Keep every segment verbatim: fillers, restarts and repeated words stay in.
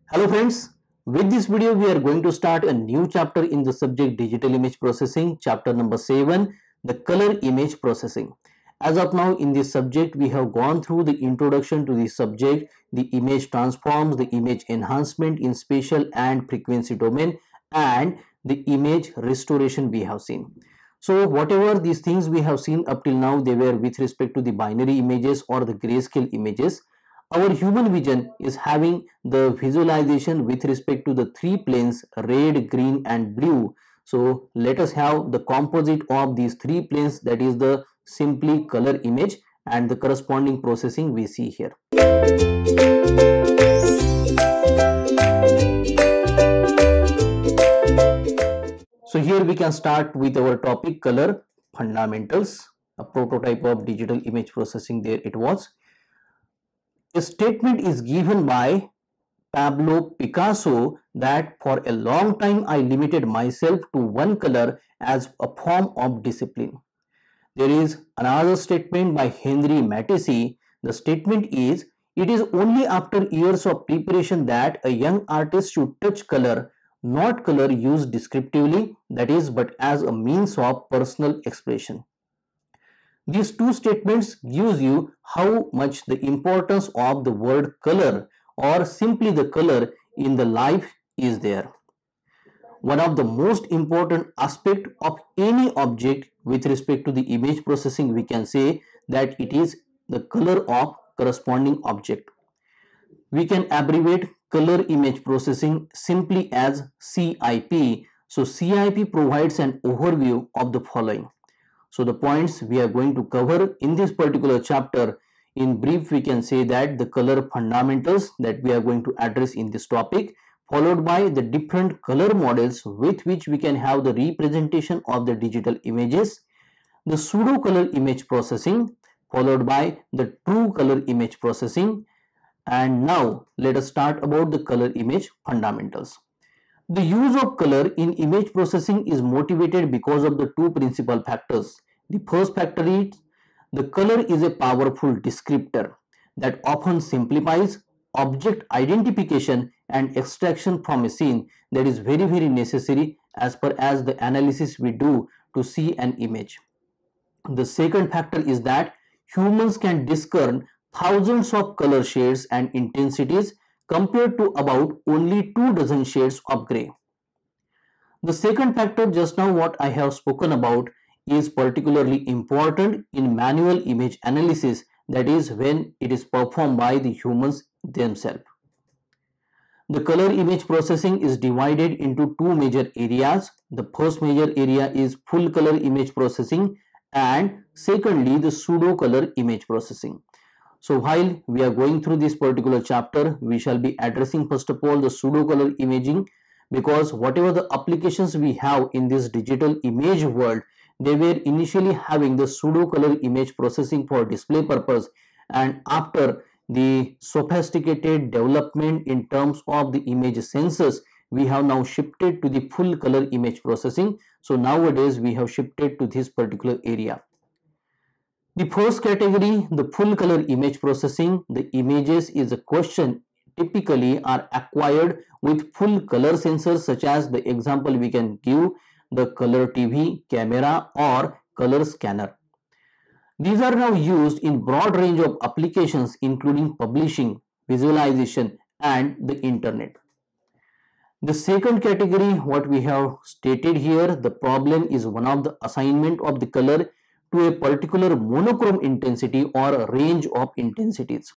Hello friends, with this video we are going to start a new chapter in the subject digital image processing, chapter number seven, the color image processing. As of now in this subject we have gone through the introduction to the subject, the image transforms, the image enhancement in spatial and frequency domain, and the image restoration we have seen. So whatever these things we have seen up till now, they were with respect to the binary images or the grayscale images. Our human vision is having the visualization with respect to the three planes, red, green and blue. So let us have the composite of these three planes, that is the simply color image, and the corresponding processing we see here. So here we can start with our topic, color fundamentals, a prototype of digital image processing. There it was. A statement is given by Pablo Picasso that for a long time I limited myself to one color as a form of discipline. There is another statement by Henri Matisse. The statement is, it is only after years of preparation that a young artist should touch color, not color used descriptively, that is, but as a means of personal expression. These two statements gives you how much the importance of the word color or simply the color in the life is there. One of the most important aspect of any object with respect to the image processing, we can say that it is the color of corresponding object. We can abbreviate color image processing simply as C I P. So C I P provides an overview of the following. So the points we are going to cover in this particular chapter, in brief we can say that the color fundamentals that we are going to address in this topic, followed by the different color models with which we can have the representation of the digital images, the pseudo color image processing, followed by the true color image processing. And now let us start about the color image fundamentals. The use of color in image processing is motivated because of the two principal factors. The first factor is the color is a powerful descriptor that often simplifies object identification and extraction from a scene, that is very very necessary as per as the analysis we do to see an image. The second factor is that humans can discern thousands of color shades and intensities compared to about only two dozen shades of gray. The second factor, just now what I have spoken about, is particularly important in manual image analysis, that is when it is performed by the humans themselves. The color image processing is divided into two major areas. The first major area is full color image processing, and secondly the pseudo color image processing. So while we are going through this particular chapter, we shall be addressing first of all the pseudo color imaging, because whatever the applications we have in this digital image world, they were initially having the pseudo color image processing for display purpose, and after the sophisticated development in terms of the image sensors, we have now shifted to the full color image processing. So nowadays we have shifted to this particular area. The first category, the full color image processing, the images is a question typically are acquired with full color sensors, such as the example we can give the color T V, camera or color scanner. These are now used in broad range of applications including publishing, visualization and the internet. The second category, what we have stated here, the problem is one of the assignment of the color to a particular monochrome intensity or a range of intensities.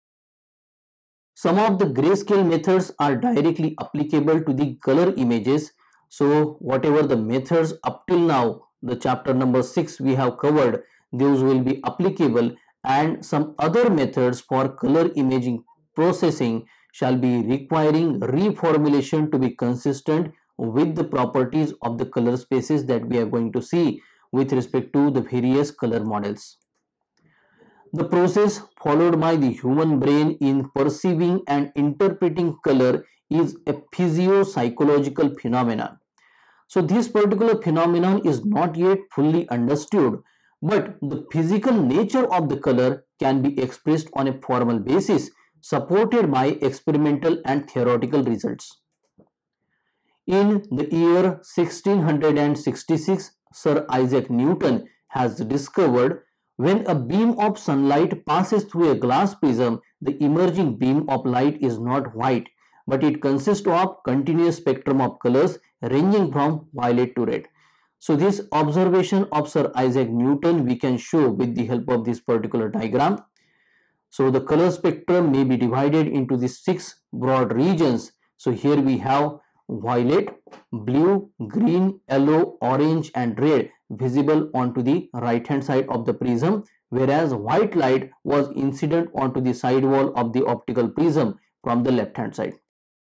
Some of the grayscale methods are directly applicable to the color images. So whatever the methods up till now, the chapter number six we have covered, those will be applicable, and some other methods for color imaging processing shall be requiring reformulation to be consistent with the properties of the color spaces that we are going to see with respect to the various color models. The process followed by the human brain in perceiving and interpreting color is a physio-psychological phenomenon. So this particular phenomenon is not yet fully understood, but the physical nature of the color can be expressed on a formal basis. supported by experimental and theoretical results. In the year sixteen sixty-six, Sir Isaac Newton has discovered when a beam of sunlight passes through a glass prism, the emerging beam of light is not white, but it consists of continuous spectrum of colors ranging from violet to red. So this observation of Sir Isaac Newton we can show with the help of this particular diagram. So the color spectrum may be divided into the six broad regions. So here we have violet, blue, green, yellow, orange and red visible onto the right hand side of the prism, whereas white light was incident onto the side wall of the optical prism from the left hand side.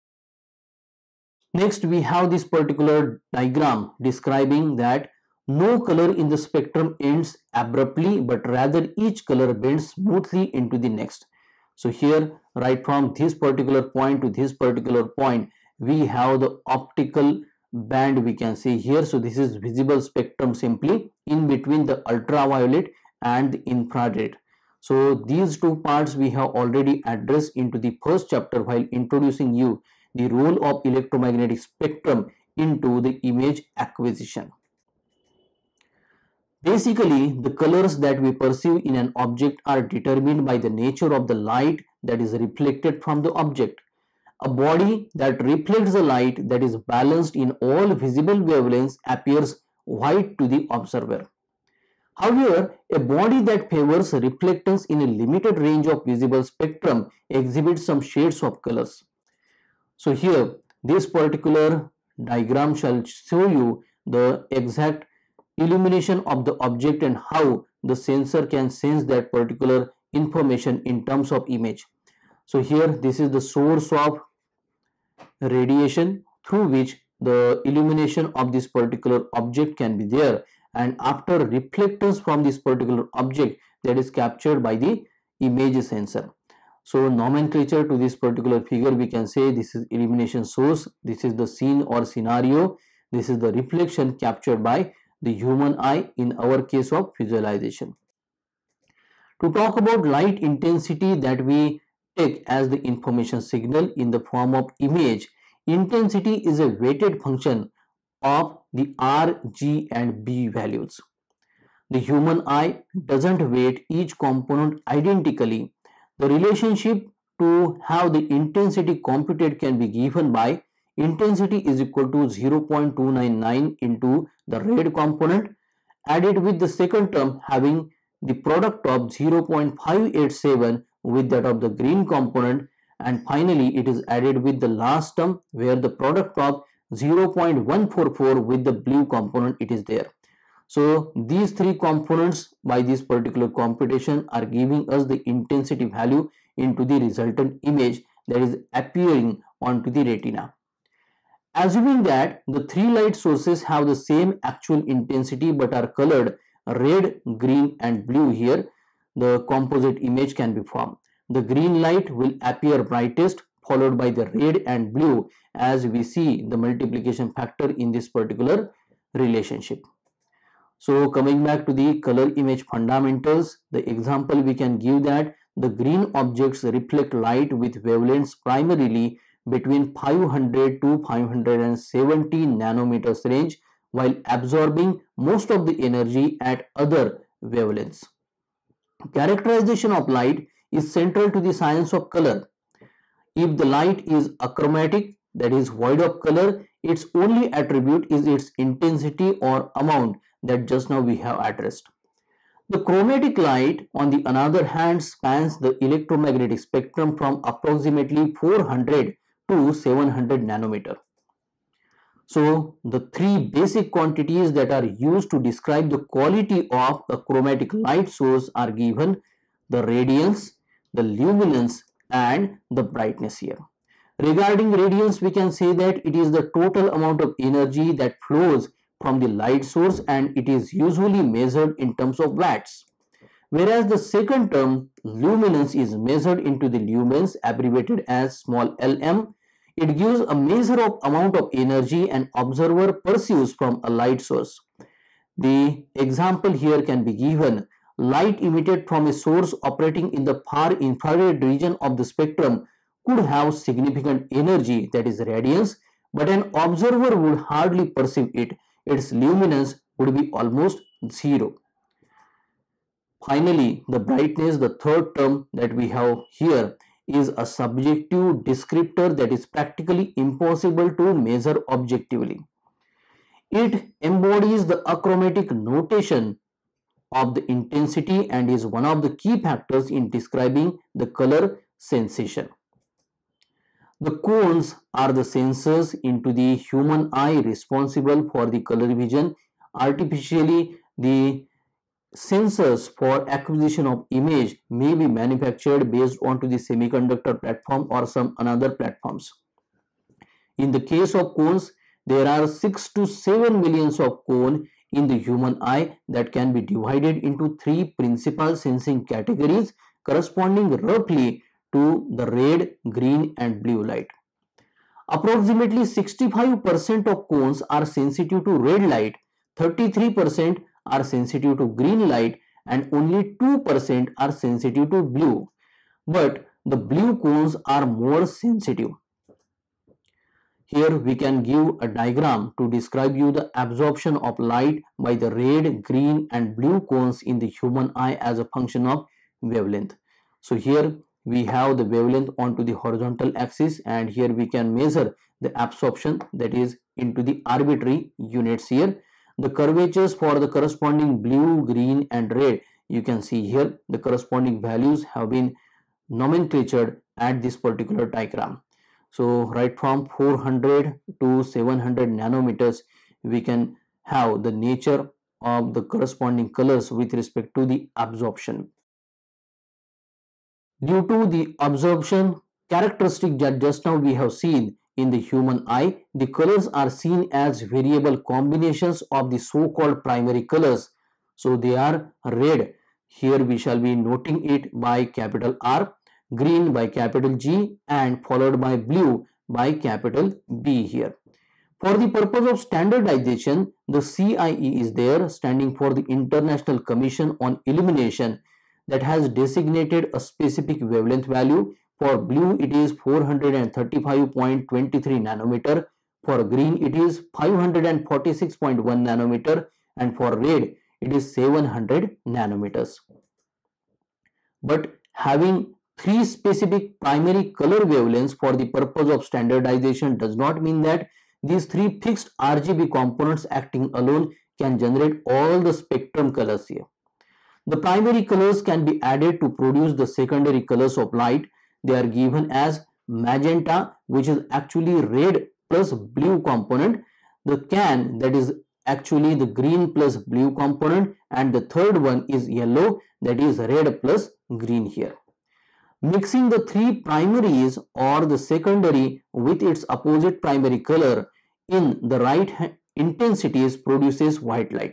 Next we have this particular diagram describing that no color in the spectrum ends abruptly, but rather each color bends smoothly into the next. So here right from this particular point to this particular point we have the optical band we can see here. So this is visible spectrum simply in between the ultraviolet and the infrared. So these two parts we have already addressed into the first chapter while introducing you the role of electromagnetic spectrum into the image acquisition. Basically, the colors that we perceive in an object are determined by the nature of the light that is reflected from the object. A body that reflects the light that is balanced in all visible wavelengths appears white to the observer. However, a body that favors reflectance in a limited range of visible spectrum exhibits some shades of colors. So here, this particular diagram shall show you the exact illumination of the object and how the sensor can sense that particular information in terms of image. So here, this is the source of radiation through which the illumination of this particular object can be there, and after reflectance from this particular object that is captured by the image sensor. So nomenclature to this particular figure we can say this is illumination source, this is the scene or scenario, this is the reflection captured by the human eye in our case of visualization. To talk about light intensity that we take as the information signal in the form of image, intensity is a weighted function of the R, G and B values. The human eye doesn't weight each component identically. The relationship to have the intensity computed can be given by intensity is equal to zero point two nine nine into the red component added with the second term having the product of zero point five eight seven with that of the green component, and finally it is added with the last term where the product of zero point one four four with the blue component it is there. So these three components by this particular computation are giving us the intensity value into the resultant image that is appearing onto the retina. Assuming that the three light sources have the same actual intensity but are colored red, green and blue, here the composite image can be formed. The green light will appear brightest followed by the red and blue as we see the multiplication factor in this particular relationship. So coming back to the color image fundamentals, the example we can give that the green objects reflect light with wavelengths primarily between five hundred to five hundred seventy nanometers range while absorbing most of the energy at other wavelengths. Characterization of light is central to the science of color. If the light is achromatic, that is void of color, its only attribute is its intensity or amount that just now we have addressed. The chromatic light on the other hand spans the electromagnetic spectrum from approximately four hundred to seven hundred nanometer. So the three basic quantities that are used to describe the quality of a chromatic light source are given: the radiance, the luminance and the brightness here. Regarding radiance, we can say that it is the total amount of energy that flows from the light source and it is usually measured in terms of watts. Whereas the second term, luminance, is measured into the lumens, abbreviated as small lm. It gives a measure of amount of energy an observer perceives from a light source. The example here can be given light emitted from a source operating in the far infrared region of the spectrum could have significant energy, that is radiance, but an observer would hardly perceive it. Its luminance would be almost zero. Finally, the brightness, the third term that we have here, is a subjective descriptor that is practically impossible to measure objectively. It embodies the achromatic notation of the intensity and is one of the key factors in describing the color sensation. The cones are the sensors into the human eye responsible for the color vision. Artificially, the sensors for acquisition of image may be manufactured based onto the semiconductor platform or some another platforms. In the case of cones, there are six to seven millions of cones in the human eye that can be divided into three principal sensing categories corresponding roughly to the red, green and blue light. Approximately sixty-five percent of cones are sensitive to red light, thirty-three percent are sensitive to green light and only two percent are sensitive to blue. But the blue cones are more sensitive. Here we can give a diagram to describe you the absorption of light by the red, green and blue cones in the human eye as a function of wavelength. So here we have the wavelength onto the horizontal axis and here we can measure the absorption, that is into the arbitrary units here. The curvatures for the corresponding blue, green and red, you can see here the corresponding values have been nomenclatured at this particular diagram. So right from four hundred to seven hundred nanometers, we can have the nature of the corresponding colors with respect to the absorption. Due to the absorption characteristic that just now we have seen in the human eye, the colors are seen as variable combinations of the so-called primary colors. So they are red. Here we shall be noting it by capital R, green by capital G and followed by blue by capital B here. For the purpose of standardization, the C I E is there, standing for the International Commission on Illumination, that has designated a specific wavelength value. For blue it is four hundred thirty-five point two three nanometer, for green it is five hundred forty-six point one nanometer and for red it is seven hundred nanometers. But having three specific primary color wavelengths for the purpose of standardization does not mean that these three fixed R G B components acting alone can generate all the spectrum colors here. The primary colors can be added to produce the secondary colors of light. They are given as magenta, which is actually red plus blue component, the can, that is actually the green plus blue component, and the third one is yellow, that is red plus green here. Mixing the three primaries or the secondary with its opposite primary color in the right intensities produces white light.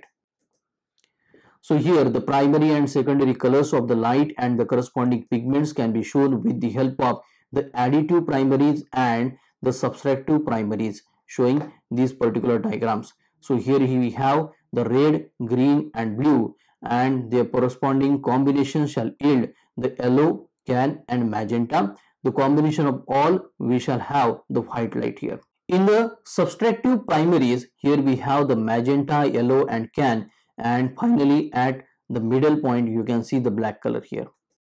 So here the primary and secondary colors of the light and the corresponding pigments can be shown with the help of the additive primaries and the subtractive primaries, showing these particular diagrams. So here we have the red, green and blue, and their corresponding combination shall yield the yellow, can and magenta. The combination of all, we shall have the white light here. In the subtractive primaries, here we have the magenta, yellow and can, and finally at the middle point you can see the black color here.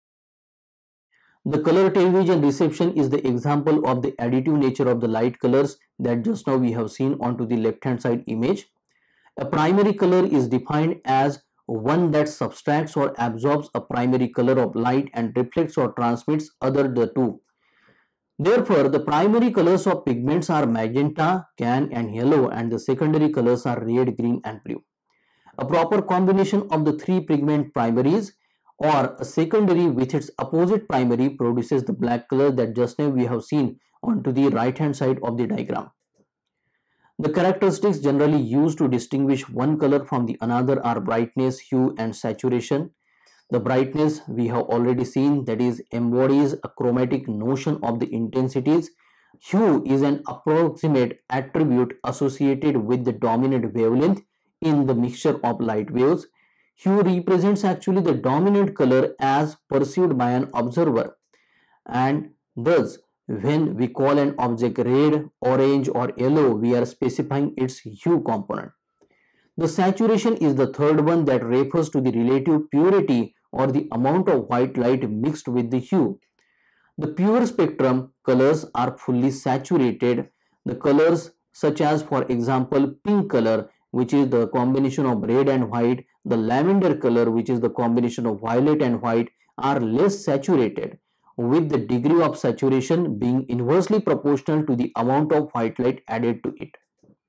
The color television reception is the example of the additive nature of the light colors that just now we have seen onto the left hand side image. A primary color is defined as one that subtracts or absorbs a primary color of light and reflects or transmits other the two. Therefore, the primary colors of pigments are magenta, can and yellow, and the secondary colors are red, green and blue. A proper combination of the three pigment primaries or a secondary with its opposite primary produces the black color that just now we have seen onto the right hand side of the diagram. The characteristics generally used to distinguish one color from the another are brightness, hue and saturation. The brightness we have already seen, that is embodies a chromatic notion of the intensities. Hue is an approximate attribute associated with the dominant wavelength in the mixture of light waves. Hue represents actually the dominant color as perceived by an observer, and thus when we call an object red, orange or yellow, we are specifying its hue component. The saturation is the third one that refers to the relative purity or the amount of white light mixed with the hue. The pure spectrum colors are fully saturated. The colors such as, for example, pink color, which is the combination of red and white, the lavender color, which is the combination of violet and white, are less saturated, with the degree of saturation being inversely proportional to the amount of white light added to it.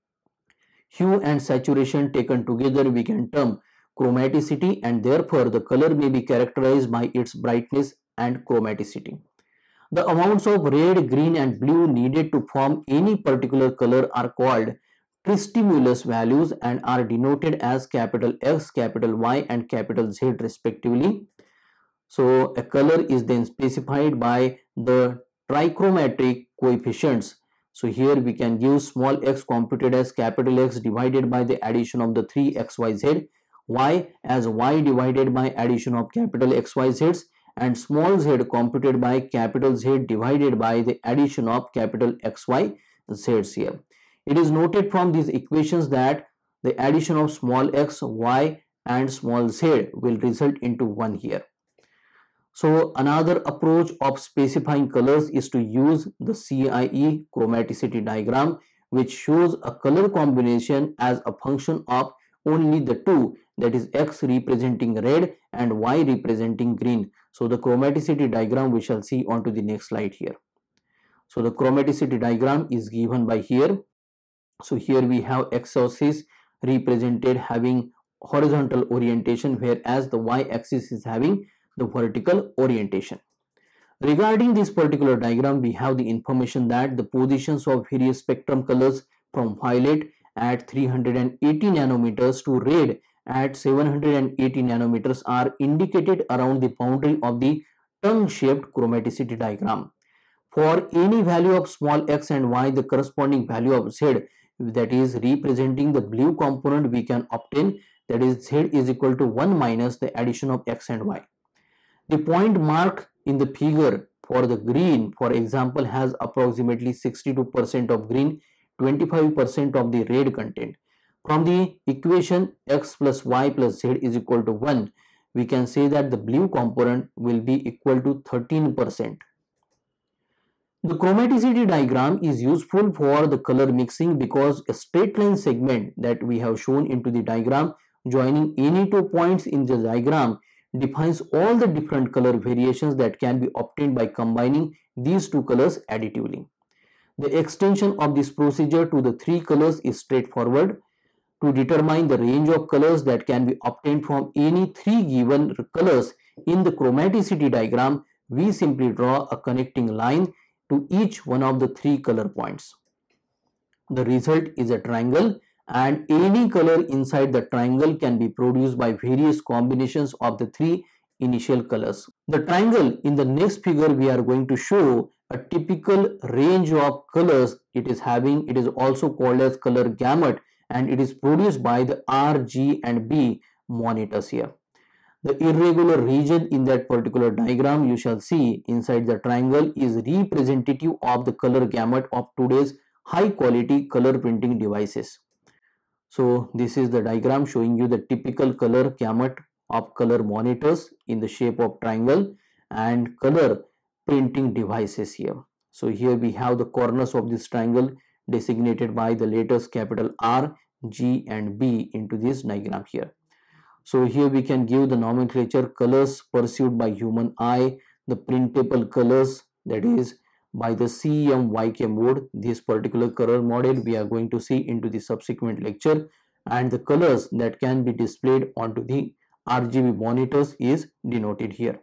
Hue and saturation taken together we can term chromaticity, and therefore the color may be characterized by its brightness and chromaticity. The amounts of red, green and blue needed to form any particular color are called tristimulus values and are denoted as capital X, capital Y and capital Z respectively. So a color is then specified by the trichromatic coefficients. So here we can give small x computed as capital X divided by the addition of the three x y z, y as y divided by addition of capital X Y Z's, and small z computed by capital Z divided by the addition of capital X Y Z's here. It is noted from these equations that the addition of small x, y and small z will result into one here. So another approach of specifying colors is to use the C I E chromaticity diagram, which shows a color combination as a function of only the two, that is X representing red and Y representing green. So the chromaticity diagram we shall see onto the next slide here. So the chromaticity diagram is given by here. So here we have x-axis represented having horizontal orientation, whereas the y-axis is having the vertical orientation. Regarding this particular diagram, we have the information that the positions of various spectrum colors from violet at three hundred eighty nanometers to red at seven hundred eighty nanometers are indicated around the boundary of the tongue-shaped chromaticity diagram. For any value of small x and y, the corresponding value of z, that is representing the blue component, we can obtain, that is z is equal to one minus the addition of x and y. The point marked in the figure for the green, for example, has approximately sixty-two percent of green, twenty-five percent of the red content. From the equation x plus y plus z is equal to one, we can say that the blue component will be equal to thirteen percent. The chromaticity diagram is useful for the color mixing because a straight line segment that we have shown into the diagram joining any two points in the diagram defines all the different color variations that can be obtained by combining these two colors additively. The extension of this procedure to the three colors is straightforward. To determine the range of colors that can be obtained from any three given colors in the chromaticity diagram, we simply draw a connecting line to each one of the three color points. The result is a triangle, and any color inside the triangle can be produced by various combinations of the three initial colors. The triangle in the next figure we are going to show a typical range of colors it is having. It is also called as color gamut, and it is produced by the R, G and B monitors here. The irregular region in that particular diagram you shall see inside the triangle is representative of the color gamut of today's high quality color printing devices. So this is the diagram showing you the typical color gamut of color monitors in the shape of triangle and color printing devices here. So here we have the corners of this triangle designated by the letters capital R, G and B into this diagram here. So here we can give the nomenclature colors perceived by human eye, the printable colors, that is by the C M Y K mode. This particular color model we are going to see into the subsequent lecture, and the colors that can be displayed onto the R G B monitors is denoted here.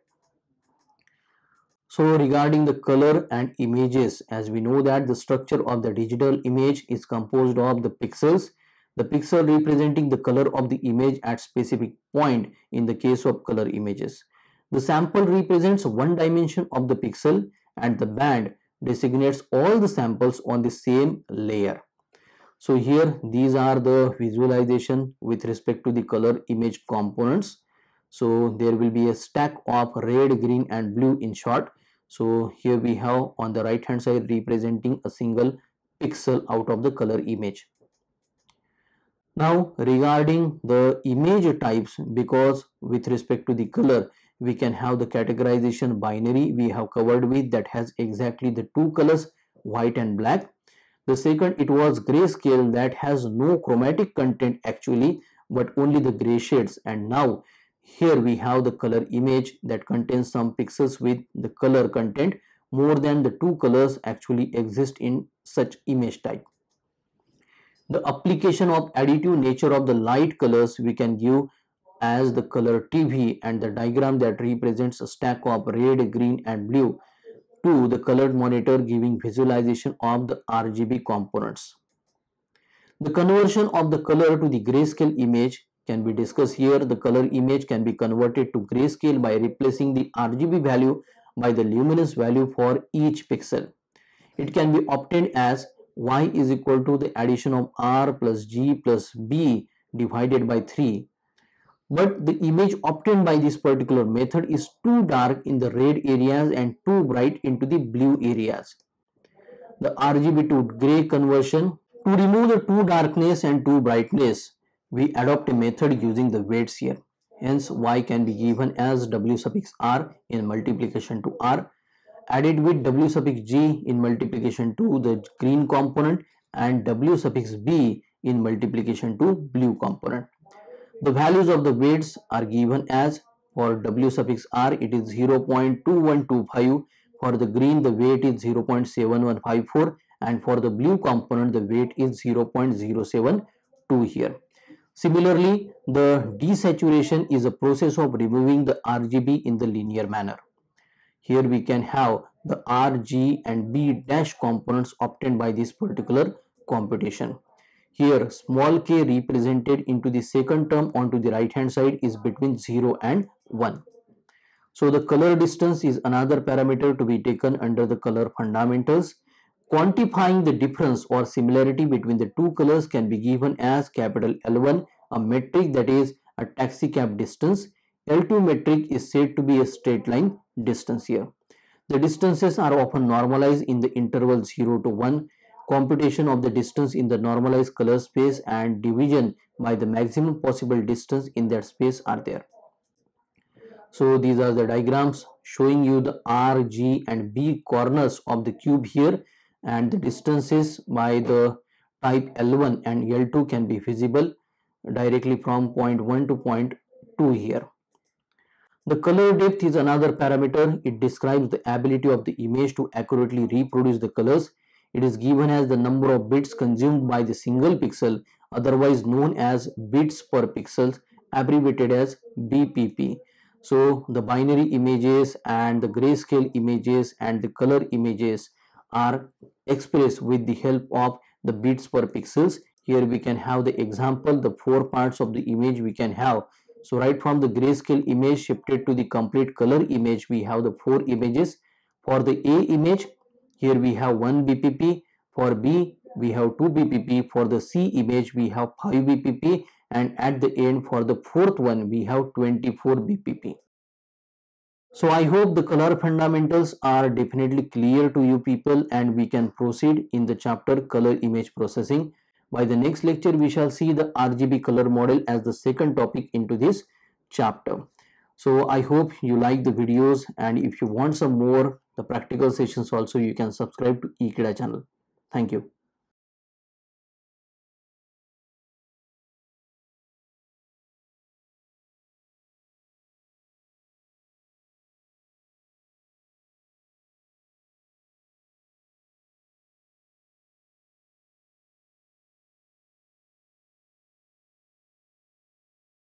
So regarding the color and images, as we know that the structure of the digital image is composed of the pixels, the pixel representing the color of the image at specific point in the case of color images. The sample represents one dimension of the pixel, and the band designates all the samples on the same layer. So here these are the visualization with respect to the color image components. So there will be a stack of red, green and blue in short. So here we have on the right hand side representing a single pixel out of the color image. Now regarding the image types, because with respect to the color we can have the categorization binary we have covered with, that has exactly the two colors, white and black. The second, it was grayscale, that has no chromatic content actually but only the gray shades. And now here we have the color image that contains some pixels with the color content. More than the two colors actually exist in such image type. The application of additive nature of the light colors we can give as the color T V, and the diagram that represents a stack of red, green and blue to the colored monitor, giving visualization of the R G B components. The conversion of the color to the grayscale image can be discussed here. The color image can be converted to grayscale by replacing the R G B value by the luminance value for each pixel. It can be obtained as y is equal to the addition of R plus G plus B divided by three. But the image obtained by this particular method is too dark in the red areas and too bright into the blue areas. The R G B to gray conversion, to remove the too darkness and too brightness, we adopt a method using the weights here. Hence y can be given as W suffix R in multiplication to R, added with W suffix G in multiplication to the green component and W suffix B in multiplication to blue component. The values of the weights are given as, for W suffix R it is zero point two one two five, for the green the weight is zero point seven one five four, and for the blue component the weight is zero point zero seven two here. Similarly, the desaturation is a process of removing the R G B in the linear manner. Here we can have the R, G and B dash components obtained by this particular computation. Here small k represented into the second term onto the right hand side is between zero and one. So the color distance is another parameter to be taken under the color fundamentals. Quantifying the difference or similarity between the two colors can be given as capital L one, a metric that is a taxi cab distance. L two metric is said to be a straight line distance here. The distances are often normalized in the interval zero to one. Computation of the distance in the normalized color space and division by the maximum possible distance in that space are there. So these are the diagrams showing you the R, G and B corners of the cube here, and the distances by the type L one and L two can be visible directly from point one to point two here. The color depth is another parameter. It describes the ability of the image to accurately reproduce the colors. It is given as the number of bits consumed by the single pixel, otherwise known as bits per pixel, abbreviated as B P P. So the binary images and the grayscale images and the color images are expressed with the help of the bits per pixels. Here we can have the example, the four parts of the image we can have. So right from the grayscale image shifted to the complete color image, we have the four images. For the A image, here we have one B P P, for B we have two B P P, for the C image we have five B P P, and at the end for the fourth one we have twenty-four B P P. So I hope the color fundamentals are definitely clear to you people, and we can proceed in the chapter color image processing. By the next lecture we shall see the R G B color model as the second topic into this chapter. So I hope you like the videos, and if you want some more the practical sessions also, you can subscribe to eKida channel. Thank you.